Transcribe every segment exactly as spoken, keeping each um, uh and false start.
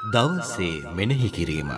දවසේ මෙනෙහි කිරීම.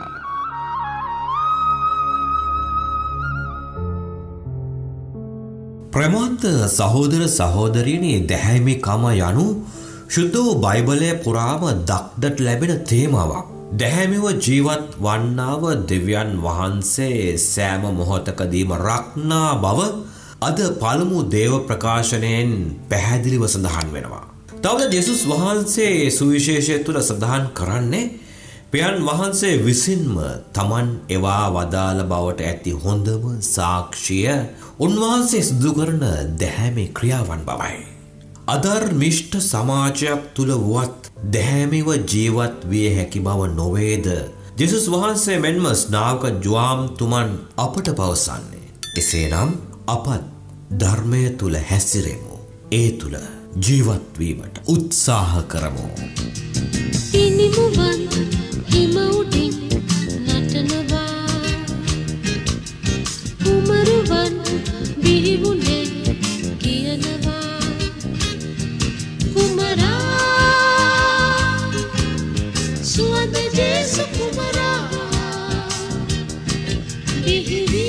ප්‍රමාන්ත සහෝදර සහෝදරියනි, දැහැමි කම යනු ශුද්ධ වූ බයිබලය පුරාම දක්නට ලැබෙන තේමාවක්. දැහැමිව ජීවත් වන්නාව දෙවියන් වහන්සේ සෑම මොහොතකදීම රක්නා බව අද පළමු දේව ප්‍රකාශනයෙන් පැහැදිලිව සඳහන් වෙනවා. තවද යේසුස් වහන්සේ සුවිශේෂය තුළ සඳහන් කරන්නේ පියන් වහන්සේ විසින්ම තමන් එවා වදාළ බවට ඇති හොඳම සාක්ෂිය උන්වහන්සේ සිදු කරන දැහැමි ක්‍රියාවන් බවයි. අධර්මිෂ්ඨ සමාජයක් තුළ වුවත් දැහැමිව ජීවත් විය හැකි බව නොවේද යේසුස් වහන්සේ මෙන්ම ස්නාවක ජුවාම්තුමන් අපට පවසන්නේ. එසේනම් අපත් ධර්මය තුළ හැසිරෙමු. ඒ තුළ ජීවත් වීමට උත්සාහ කරමු. ඉනිමුවන් හිම උඩින් නටනවා, කුමරුවන් බිහිවුනේ කියනවා, කුමරා සුවඳ ජේසු කුමරා බිහිවි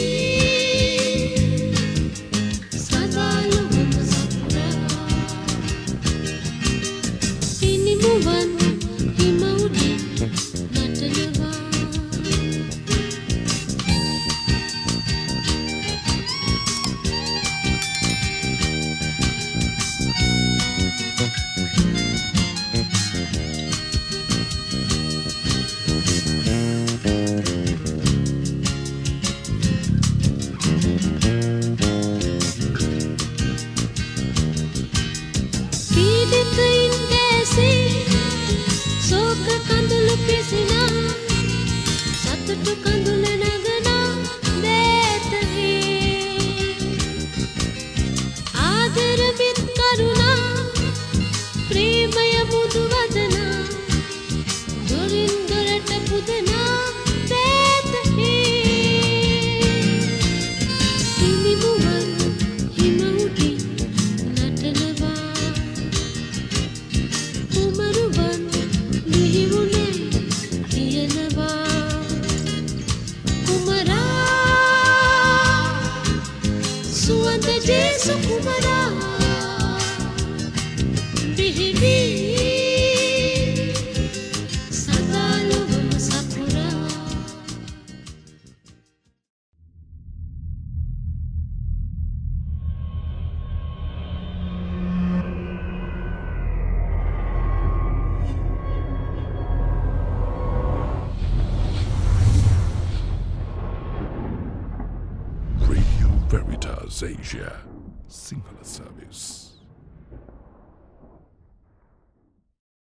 Radio Veritas Asia Sinhala Service.